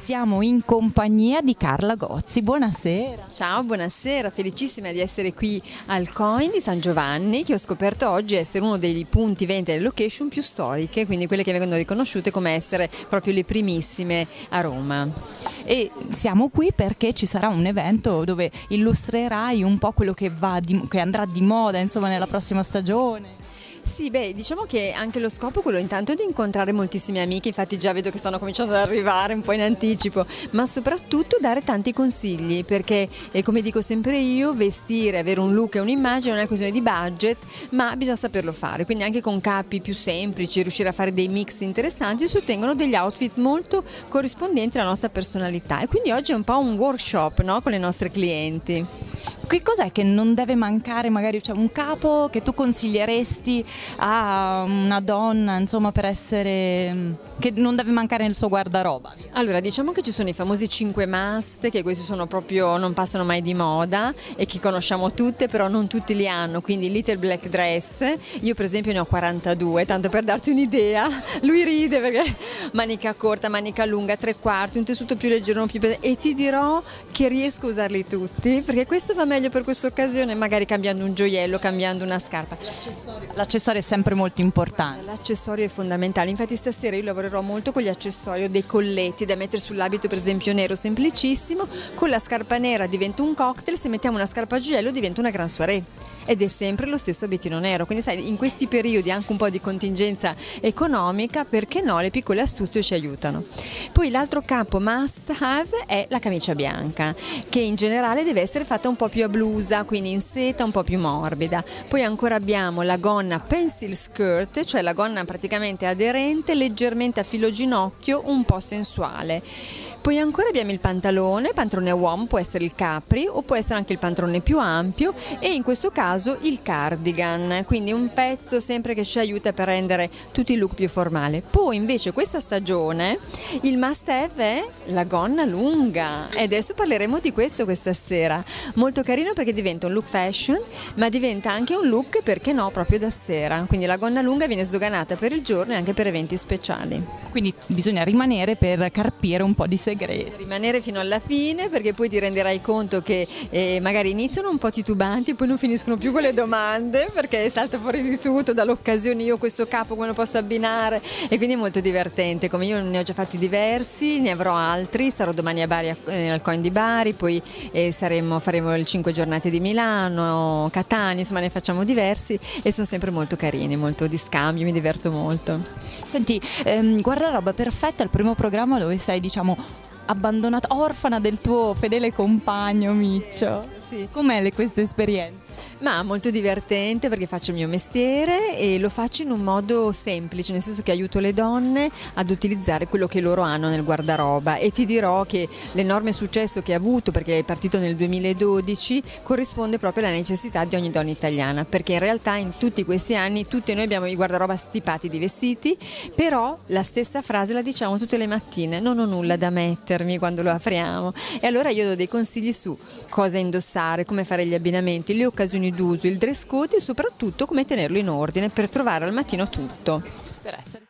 siamo in compagnia di Carla Gozzi. Buonasera. Ciao, buonasera, felicissima di essere qui al Coin di San Giovanni, che ho scoperto oggi essere uno dei punti vendita e location più storiche, quindi quelle che vengono riconosciute come essere proprio le primissime a Roma. E siamo qui perché ci sarà un evento dove illustrerai un po' quello che andrà di moda, insomma, nella prossima stagione. Sì, diciamo che anche lo scopo è quello intanto di incontrare moltissimi amici, infatti già vedo che stanno cominciando ad arrivare un po' in anticipo, ma soprattutto dare tanti consigli, perché come dico sempre io, vestire, avere un look e un'immagine non è questione di budget, ma bisogna saperlo fare, quindi anche con capi più semplici, riuscire a fare dei mix interessanti, si ottengono degli outfit molto corrispondenti alla nostra personalità, e quindi oggi è un po' un workshop, no? Con le nostre clienti. Che cos'è che non deve mancare, magari c'è un capo che tu consiglieresti a una donna, insomma, per essere, che non deve mancare nel suo guardaroba? Allora, diciamo che ci sono i famosi 5 must, che questi sono proprio, non passano mai di moda e che conosciamo tutte, però non tutti li hanno, quindi little black dress, io per esempio ne ho 42, tanto per darti un'idea, lui ride perché manica corta, manica lunga, 3/4, un tessuto più leggero, più pesante, e ti dirò che riesco a usarli tutti, perché questo va meglio per questa occasione, magari cambiando un gioiello, cambiando una scarpa. L'accessorio è sempre molto importante. L'accessorio è fondamentale, infatti stasera io lavorerò molto con gli accessori, dei colletti da mettere sull'abito, per esempio nero, semplicissimo, con la scarpa nera diventa un cocktail, se mettiamo una scarpa a gioiello diventa una gran soirée. Ed è sempre lo stesso abitino nero, quindi sai, in questi periodi anche un po' di contingenza economica, perché no, le piccole astuzie ci aiutano. Poi l'altro capo must have è la camicia bianca, che in generale deve essere fatta un po' più a blusa, quindi in seta, un po' più morbida. Poi ancora abbiamo la gonna pencil skirt, cioè la gonna praticamente aderente, leggermente a filo ginocchio, un po' sensuale. Poi ancora abbiamo il pantalone uomo, può essere il capri o può essere anche il pantalone più ampio, e in questo caso il cardigan, quindi un pezzo sempre che ci aiuta per rendere tutti i look più formali. Poi invece questa stagione il must have è la gonna lunga, e adesso parleremo di questo questa sera, molto carino perché diventa un look fashion, ma diventa anche un look, perché no, proprio da sera, quindi la gonna lunga viene sdoganata per il giorno e anche per eventi speciali. Quindi bisogna rimanere per carpire un po' di segreti. Rimanere fino alla fine, perché poi ti renderai conto che magari iniziano un po' titubanti e poi non finiscono più con le domande, perché salta fuori di tutto dall'occasione, io questo capo come lo posso abbinare, e quindi è molto divertente. Come io ne ho già fatti diversi, ne avrò altri, sarò domani a Bari al Coin di Bari, poi faremo il 5 giornate di Milano, Catania, insomma ne facciamo diversi e sono sempre molto carini, molto di scambio, mi diverto molto. Senti, guardaroba perfetta, il primo programma dove sei, diciamo, abbandonata, orfana del tuo fedele compagno Miccio. Sì. Com'è questa esperienza? Ma molto divertente, perché faccio il mio mestiere e lo faccio in un modo semplice, nel senso che aiuto le donne ad utilizzare quello che loro hanno nel guardaroba, e ti dirò che l'enorme successo che ha avuto, perché è partito nel 2012, corrisponde proprio alla necessità di ogni donna italiana, perché in realtà in tutti questi anni tutti noi abbiamo i guardaroba stipati di vestiti, però la stessa frase la diciamo tutte le mattine: non ho nulla da mettermi quando lo apriamo. E allora io do dei consigli su cosa indossare, come fare gli abbinamenti, le occasioni d'uso, il dress code e soprattutto come tenerlo in ordine per trovare al mattino tutto. Per essere